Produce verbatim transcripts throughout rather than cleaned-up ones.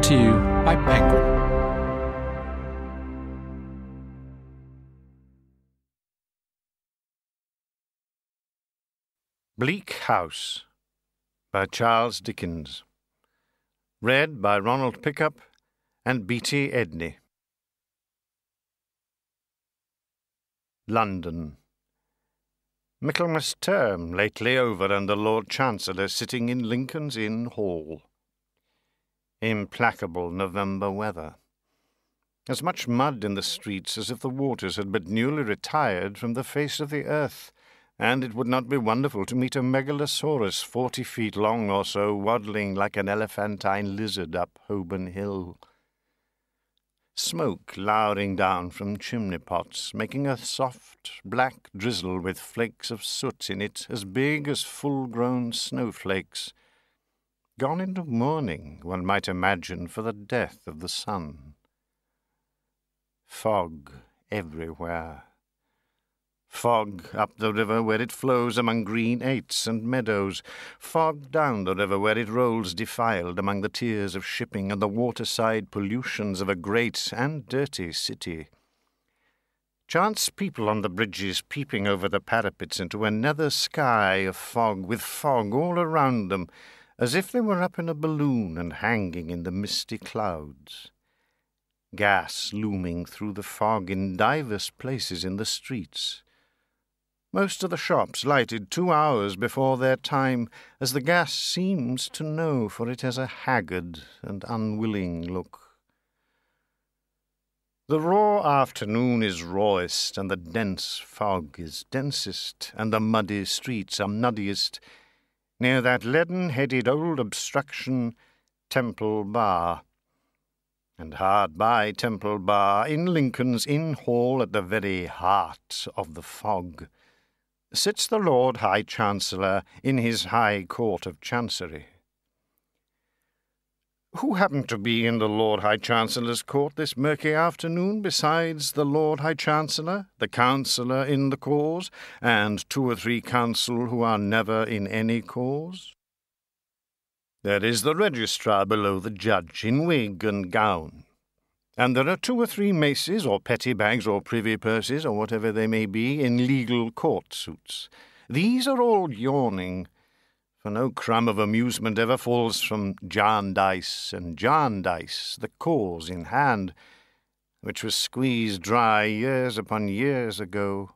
to you by Penguin. Bleak House by Charles Dickens. Read by Ronald Pickup and Beatnie Edney. London. Michaelmas term lately over, and the Lord Chancellor sitting in Lincoln's Inn Hall. Implacable November weather. As much mud in the streets as if the waters had but newly retired from the face of the earth, and it would not be wonderful to meet a megalosaurus forty feet long or so waddling like an elephantine lizard up Holborn Hill. Smoke lowering down from chimney-pots, making a soft black drizzle with flakes of soot in it as big as full-grown snowflakes. Gone into mourning, one might imagine, for the death of the sun. Fog everywhere. Fog up the river where it flows among green aites and meadows, fog down the river where it rolls defiled among the tiers of shipping and the waterside pollutions of a great and dirty city. Chance people on the bridges peeping over the parapets into a nether sky of fog, with fog all around them, as if they were up in a balloon and hanging in the misty clouds. Gas looming through the fog in divers places in the streets. Most of the shops lighted two hours before their time, as the gas seems to know, for it has a haggard and unwilling look. The raw afternoon is rawest, and the dense fog is densest, and the muddy streets are muddiest, near that leaden-headed old obstruction, Temple Bar. And hard by Temple Bar, in Lincoln's Inn Hall at the very heart of the fog, sits the Lord High Chancellor in his High Court of Chancery. Who happened to be in the Lord High Chancellor's court this murky afternoon besides the Lord High Chancellor, the counsellor in the cause, and two or three counsel who are never in any cause? There is the registrar below the judge, in wig and gown, and there are two or three maces, or petty bags, or privy purses, or whatever they may be, in legal court suits. These are all yawning, for no crumb of amusement ever falls from Jarndyce and Jarndyce, the cause in hand, which was squeezed dry years upon years ago.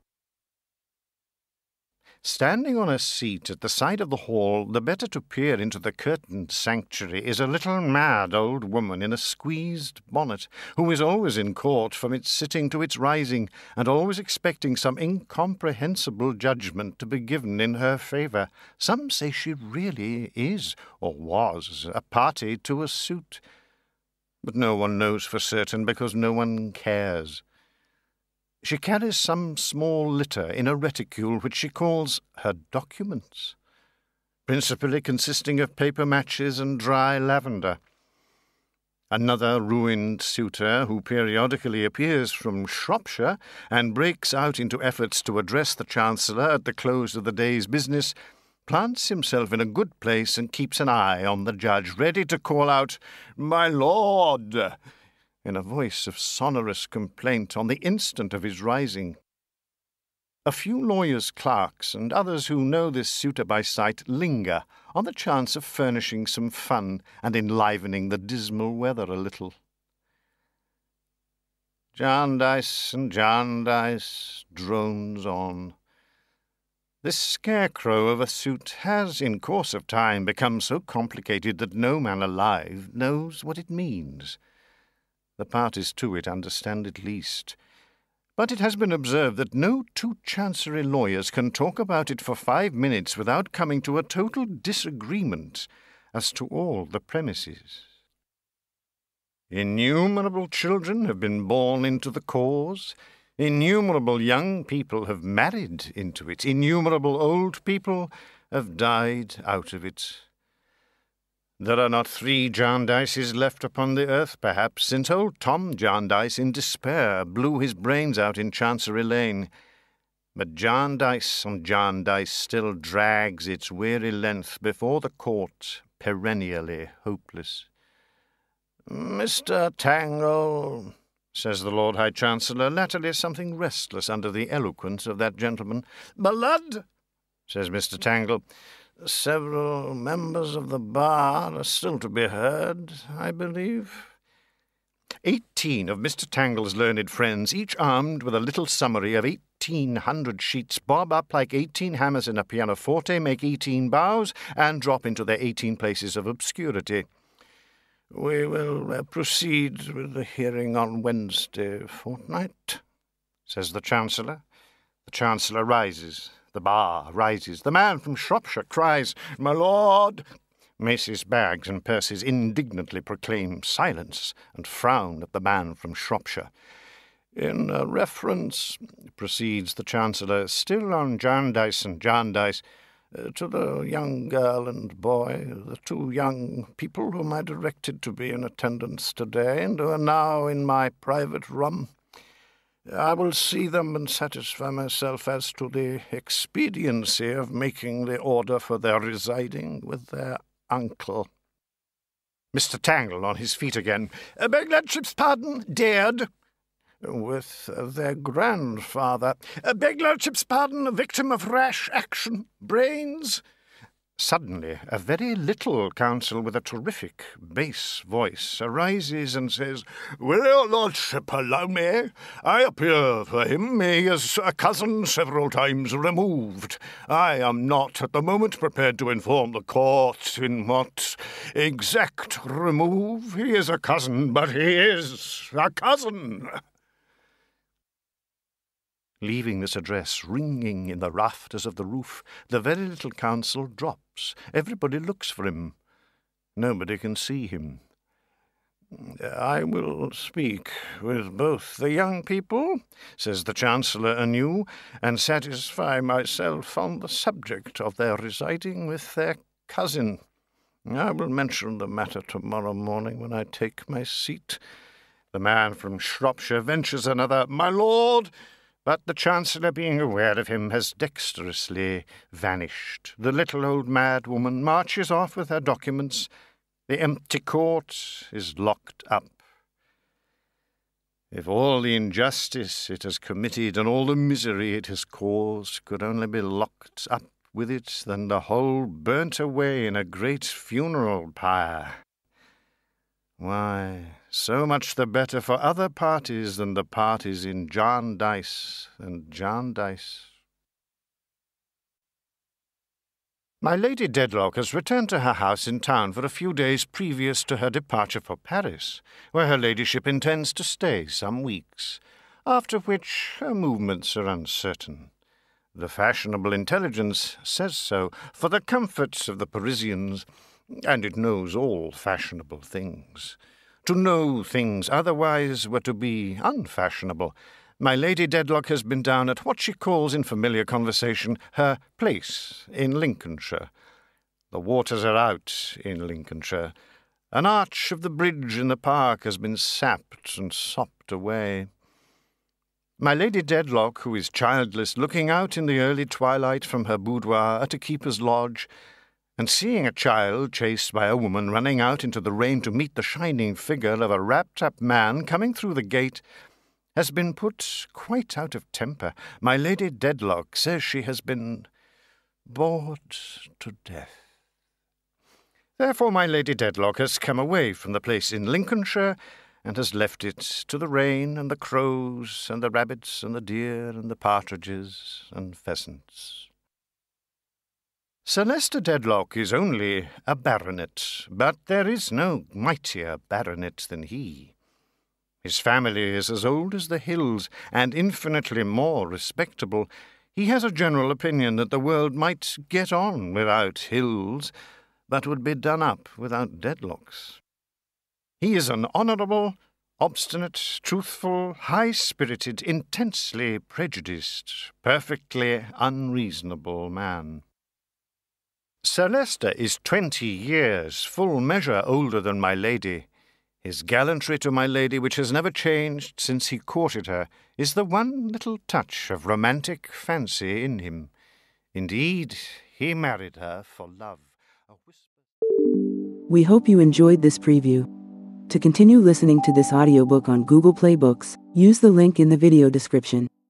Standing on a seat at the side of the hall, the better to peer into the curtained sanctuary, is a little mad old woman in a squeezed bonnet, who is always in court from its sitting to its rising, and always expecting some incomprehensible judgment to be given in her favour. Some say she really is, or was, a party to a suit, but no one knows for certain, because no one cares. She carries some small litter in a reticule which she calls her documents, principally consisting of paper matches and dry lavender. Another ruined suitor, who periodically appears from Shropshire and breaks out into efforts to address the Chancellor at the close of the day's business, plants himself in a good place and keeps an eye on the judge, ready to call out, "My lord," in a voice of sonorous complaint on the instant of his rising. A few lawyers' clerks and others who know this suitor by sight linger on the chance of furnishing some fun and enlivening the dismal weather a little. Jarndyce and Jarndyce drones on. This scarecrow of a suit has, in course of time, become so complicated that no man alive knows what it means. The parties to it understand it least. But it has been observed that no two Chancery lawyers can talk about it for five minutes without coming to a total disagreement as to all the premises. Innumerable children have been born into the cause. Innumerable young people have married into it. Innumerable old people have died out of it. There are not three Jarndyces left upon the earth, perhaps, since old Tom Jarndyce in despair blew his brains out in Chancery Lane. But Jarndyce and Jarndyce still drags its weary length before the court, perennially hopeless. Mister Tangle, says the Lord High Chancellor, latterly something restless under the eloquence of that gentleman. My lord, says Mister Tangle, several members of the bar are still to be heard, I believe. Eighteen of Mister Tangle's learned friends, each armed with a little summary of eighteen hundred sheets, bob up like eighteen hammers in a pianoforte, make eighteen bows, and drop into their eighteen places of obscurity. We will uh, proceed with the hearing on Wednesday fortnight, says the Chancellor. The Chancellor rises. The bar rises. The man from Shropshire cries, My lord! Mace's bags and purses indignantly proclaim silence and frown at the man from Shropshire. In uh, reference, proceeds the Chancellor, still on Jarndyce and Jarndyce, uh, to the young girl and boy, the two young people whom I directed to be in attendance today and who are now in my private room, I will see them and satisfy myself as to the expediency of making the order for their residing with their uncle. Mister Tangle on his feet again. Uh, beg lordship's pardon, dared. With uh, their grandfather. Uh, beg lordship's pardon, a victim of rash action. Brains. Suddenly, a very little counsel with a terrific bass voice arises and says, Will your lordship allow me? I appear for him. He is a cousin several times removed. I am not at the moment prepared to inform the court in what exact remove. He is a cousin, but he is a cousin. Leaving this address ringing in the rafters of the roof, the very little counsel drops. Everybody looks for him. Nobody can see him. I will speak with both the young people, says the Chancellor anew, and satisfy myself on the subject of their residing with their cousin. I will mention the matter tomorrow morning when I take my seat. The man from Shropshire ventures another, My lord, but the Chancellor, being aware of him, has dexterously vanished. The little old mad woman marches off with her documents. The empty court is locked up. If all the injustice it has committed and all the misery it has caused could only be locked up with it, then the whole burnt away in a great funeral pyre. Why, so much the better for other parties than the parties in Jarndyce and Jarndyce. My Lady Dedlock has returned to her house in town for a few days previous to her departure for Paris, where her ladyship intends to stay some weeks, after which her movements are uncertain. The fashionable intelligence says so, for the comforts of the Parisians, and it knows all fashionable things. To know things otherwise were to be unfashionable. My Lady Dedlock has been down at what she calls in familiar conversation her place in Lincolnshire. The waters are out in Lincolnshire. An arch of the bridge in the park has been sapped and sopped away. My Lady Dedlock, who is childless, looking out in the early twilight from her boudoir at a keeper's lodge, and seeing a child chased by a woman running out into the rain to meet the shining figure of a wrapped-up man coming through the gate, has been put quite out of temper. My Lady Dedlock says she has been bored to death. Therefore my Lady Dedlock has come away from the place in Lincolnshire and has left it to the rain and the crows and the rabbits and the deer and the partridges and pheasants. Sir Leicester Dedlock is only a baronet, but there is no mightier baronet than he. His family is as old as the hills, and infinitely more respectable. He has a general opinion that the world might get on without hills, but would be done up without Dedlocks. He is an honourable, obstinate, truthful, high-spirited, intensely prejudiced, perfectly unreasonable man. Sir Leicester is twenty years, full measure, older than my lady. His gallantry to my lady, which has never changed since he courted her, is the one little touch of romantic fancy in him. Indeed, he married her for love. A whisper... We hope you enjoyed this preview. To continue listening to this audiobook on Google Play Books, use the link in the video description.